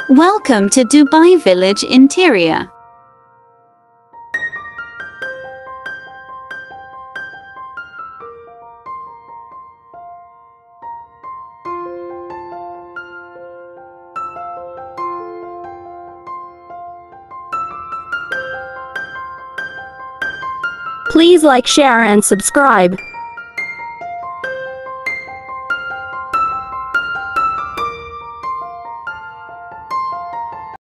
Welcome to Dubai Village Interior. Please like, share and subscribe.